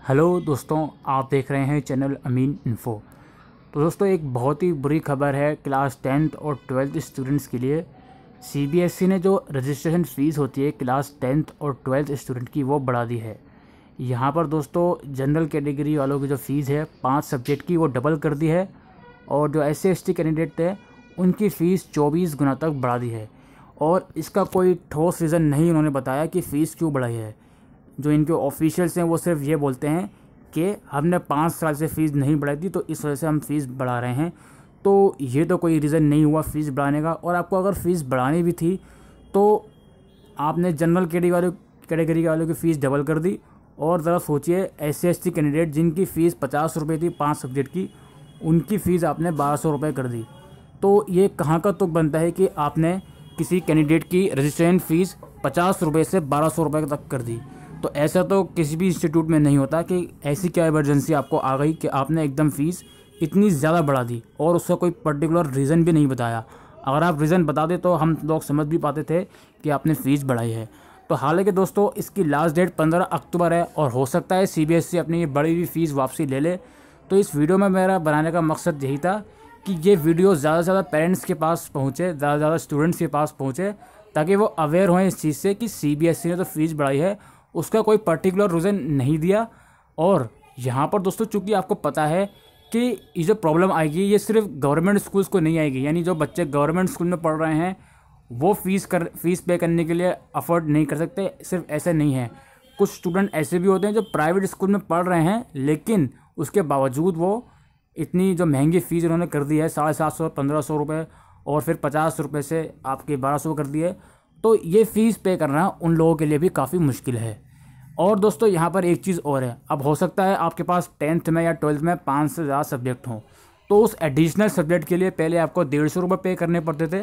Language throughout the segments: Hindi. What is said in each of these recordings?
हेलो दोस्तों, आप देख रहे हैं चैनल अमीन इन्फो। तो दोस्तों, एक बहुत ही बुरी खबर है क्लास 10th और 12th स्टूडेंट्स के लिए। सीबीएसई ने जो रजिस्ट्रेशन फ़ीस होती है क्लास 10th और 12th स्टूडेंट की वो बढ़ा दी है। यहाँ पर दोस्तों जनरल कैटेगरी वालों की जो फ़ीस है 5 सब्जेक्ट की वो डबल कर दी है, और जो SC/ST कैंडिडेट थे उनकी फ़ीस 24 गुना तक बढ़ा दी है। और इसका कोई ठोस रीज़न नहीं उन्होंने बताया कि फ़ीस क्यों बढ़ाई है। जो इनके ऑफिशियल्स हैं वो सिर्फ ये बोलते हैं कि हमने 5 साल से फ़ीस नहीं बढ़ाई थी तो इस वजह से हम फ़ीस बढ़ा रहे हैं। तो ये तो कोई रीज़न नहीं हुआ फ़ीस बढ़ाने का। और आपको अगर फ़ीस बढ़ानी भी थी तो आपने जनरल कैटेगरी वालों की फ़ीस डबल कर दी। और ज़रा सोचिए, SC/ST कैंडिडेट जिनकी फ़ीस 50 रुपये थी 5 सब्जेक्ट की, उनकी फ़ीस आपने 1200 रुपये कर दी। तो ये कहाँ का तुक बनता है कि आपने किसी कैंडिडेट की रजिस्ट्रेशन फ़ीस 50 रुपये से 1200 रुपये तक कर दी। तो ऐसा तो किसी भी इंस्टीट्यूट में नहीं होता कि ऐसी क्या इमरजेंसी आपको आ गई कि आपने एकदम फ़ीस इतनी ज़्यादा बढ़ा दी और उसका कोई पर्टिकुलर रीज़न भी नहीं बताया। अगर आप रीज़न बता दें तो हम लोग समझ भी पाते थे कि आपने फ़ीस बढ़ाई है। तो हालांकि दोस्तों इसकी लास्ट डेट 15 अक्टूबर है और हो सकता है CBSE अपनी ये बढ़ी हुई फ़ीस वापसी ले ले। तो इस वीडियो में मेरा बनाने का मकसद यही था कि ये वीडियो ज़्यादा से ज़्यादा पेरेंट्स के पास पहुँचे, ज़्यादा से ज़्यादा स्टूडेंट्स के पास पहुँचे, ताकि वो अवेयर हों इस चीज़ से कि CBSE ने तो फ़ीस बढ़ाई है, उसका कोई पर्टिकुलर रीज़न नहीं दिया। और यहाँ पर दोस्तों चूँकि आपको पता है कि ये जो प्रॉब्लम आएगी ये सिर्फ गवर्नमेंट स्कूल्स को नहीं आएगी, यानी जो बच्चे गवर्नमेंट स्कूल में पढ़ रहे हैं वो फ़ीस पे करने के लिए अफोर्ड नहीं कर सकते। सिर्फ ऐसे नहीं है, कुछ स्टूडेंट ऐसे भी होते हैं जो प्राइवेट स्कूल में पढ़ रहे हैं लेकिन उसके बावजूद वो इतनी जो महंगी फ़ीस उन्होंने कर दी है 750 1500 रुपये, और फिर 50 रुपये से आपके 1200 कर दिए। तो ये फ़ीस पे करना उन लोगों के लिए भी काफ़ी मुश्किल है। और दोस्तों यहाँ पर एक चीज़ और है, अब हो सकता है आपके पास 10th में या 12th में 5 से ज़्यादा सब्जेक्ट हों, तो उस एडिशनल सब्जेक्ट के लिए पहले आपको 150 रुपये पे करने पड़ते थे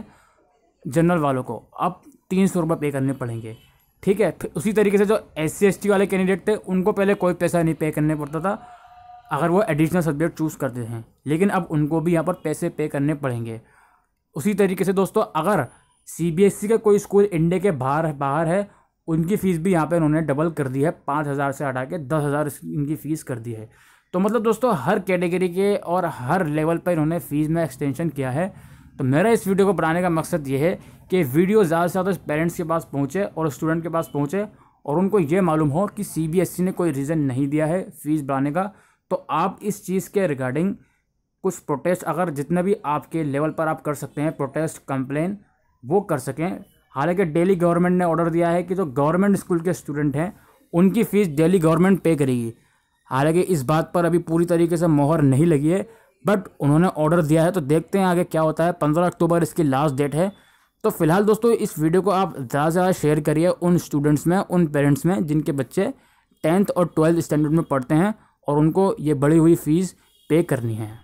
जनरल वालों को, अब 300 रुपये पे करने पड़ेंगे। ठीक है, फिर उसी तरीके से जो SC/ST वाले कैंडिडेट थे उनको पहले कोई पैसा नहीं पे करने पड़ता था अगर वो एडिशनल सब्जेक्ट चूज़ करते हैं, लेकिन अब उनको भी यहाँ पर पैसे पे करने पड़ेंगे। उसी तरीके से दोस्तों अगर CBSE का कोई स्कूल इंडिया के बाहर है, उनकी फ़ीस भी यहाँ पे उन्होंने डबल कर दी है, 5000 से हटा के 10,000 इनकी फ़ीस कर दी है। तो मतलब दोस्तों हर कैटेगरी के और हर लेवल पर इन्होंने फ़ीस में एक्सटेंशन किया है। तो मेरा इस वीडियो को बनाने का मकसद ये है कि वीडियो ज़्यादा से ज़्यादा पेरेंट्स के पास पहुँचे और स्टूडेंट के पास पहुँचे, और उनको ये मालूम हो कि CBSE ने कोई रीज़न नहीं दिया है फ़ीस बढ़ाने का। तो आप इस चीज़ के रिगार्डिंग कुछ प्रोटेस्ट, अगर जितना भी आपके लेवल पर आप कर सकते हैं प्रोटेस्ट कंप्लेन, वो कर सकें। हालांकि दिल्ली गवर्नमेंट ने ऑर्डर दिया है कि जो गवर्नमेंट स्कूल के स्टूडेंट हैं उनकी फ़ीस दिल्ली गवर्नमेंट पे करेगी। हालांकि इस बात पर अभी पूरी तरीके से मोहर नहीं लगी है, बट उन्होंने ऑर्डर दिया है। तो देखते हैं आगे क्या होता है। 15 अक्टूबर इसकी लास्ट डेट है। तो फिलहाल दोस्तों इस वीडियो को आप ज़्यादा से ज़्यादा शेयर करिए उन स्टूडेंट्स में, उन पेरेंट्स में जिनके बच्चे 10th और 12th स्टैंडर्ड में पढ़ते हैं और उनको ये बढ़ी हुई फ़ीस पे करनी है।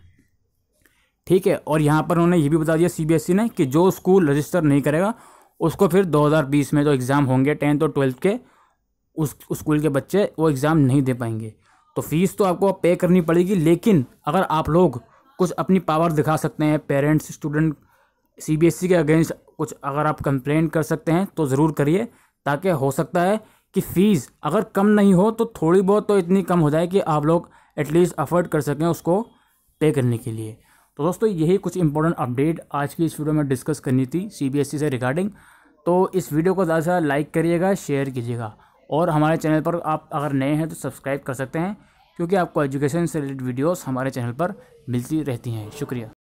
ठीक है, और यहाँ पर उन्होंने ये भी बता दिया CBSE ने कि जो स्कूल रजिस्टर नहीं करेगा उसको फिर 2020 में जो एग्ज़ाम होंगे 10th और 12th के, उस स्कूल के बच्चे वो एग्ज़ाम नहीं दे पाएंगे। तो फ़ीस तो आपको पे करनी पड़ेगी, लेकिन अगर आप लोग कुछ अपनी पावर दिखा सकते हैं, पेरेंट्स स्टूडेंट CBSE के अगेंस्ट कुछ अगर आप कंप्लेन कर सकते हैं तो ज़रूर करिए, ताकि हो सकता है कि फ़ीस अगर कम नहीं हो तो थोड़ी बहुत तो इतनी कम हो जाए कि आप लोग एटलीस्ट अफोर्ड कर सकें उसको पे करने के लिए। तो दोस्तों यही कुछ इंपॉर्टेंट अपडेट आज की इस वीडियो में डिस्कस करनी थी CBSE से रिगार्डिंग। तो इस वीडियो को ज़्यादा से ज़्यादा लाइक करिएगा, शेयर कीजिएगा, और हमारे चैनल पर आप अगर नए हैं तो सब्सक्राइब कर सकते हैं, क्योंकि आपको एजुकेशन से रिलेटेड वीडियोस हमारे चैनल पर मिलती रहती हैं। शुक्रिया।